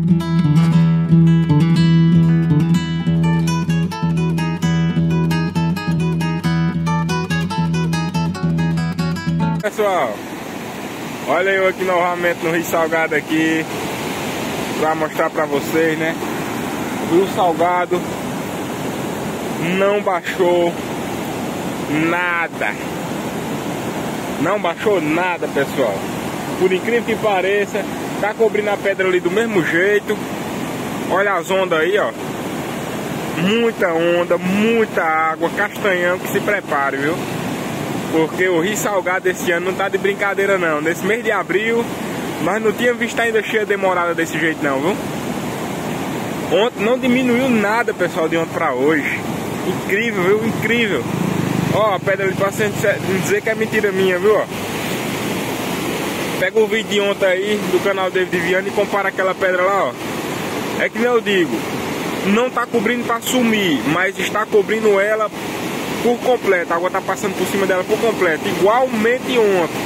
Pessoal, olha eu aqui novamente no Rio Salgado aqui pra mostrar pra vocês, né? O Rio Salgado não baixou nada. Não baixou nada, pessoal. Por incrível que pareça, tá cobrindo a pedra ali do mesmo jeito. Olha as ondas aí, ó. Muita onda, muita água, Castanhão, que se prepare, viu? Porque o Rio Salgado esse ano não tá de brincadeira não. Nesse mês de abril, nós não tínhamos visto ainda cheia demorada desse jeito não, viu? Ontem não diminuiu nada, pessoal, de ontem pra hoje. Incrível, viu? Incrível. Ó, a pedra ali pra dizer que é mentira minha, viu? Ó. Pega o vídeo de ontem aí do canal David Viana e compara aquela pedra lá, ó. É que nem eu digo, não tá cobrindo pra sumir, mas está cobrindo ela por completo. A água tá passando por cima dela por completo, igualmente ontem.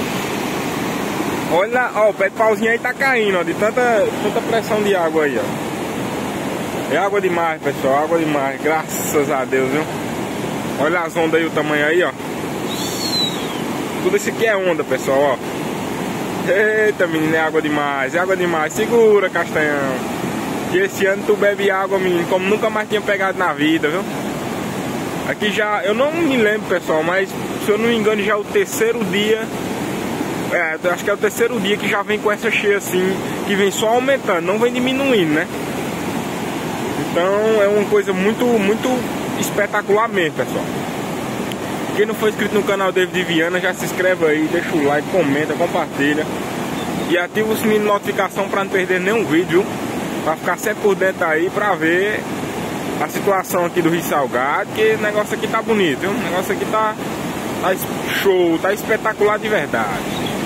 Olha, ó, o pé de pauzinho aí tá caindo, ó, de tanta pressão de água aí, ó. É água demais, pessoal, água demais, graças a Deus, viu? Olha as ondas aí, o tamanho aí, ó. Tudo isso aqui é onda, pessoal, ó. Eita, menino, é água demais, é água demais. Segura, Castanhão. E esse ano tu bebe água, menino, como nunca mais tinha pegado na vida, viu? Aqui já, eu não me lembro, pessoal, mas se eu não me engano já é o terceiro dia. Acho que é o terceiro dia que já vem com essa cheia assim, que vem só aumentando, não vem diminuindo, né? Então é uma coisa muito espetacular mesmo, pessoal. Quem não for inscrito no canal David Viana, já se inscreve aí, deixa o like, comenta, compartilha e ativa o sininho de notificação para não perder nenhum vídeo, para ficar sempre por dentro aí, para ver a situação aqui do Rio Salgado, que o negócio aqui tá bonito, viu? O negócio aqui tá show, tá espetacular de verdade.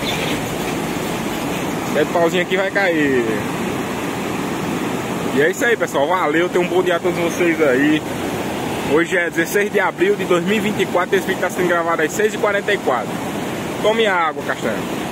Esse pauzinho aqui vai cair. E é isso aí, pessoal, valeu, tenham um bom dia a todos vocês aí. Hoje é 16 de abril de 2024, esse vídeo está sendo gravado às 6h44. Tome água, Castanho.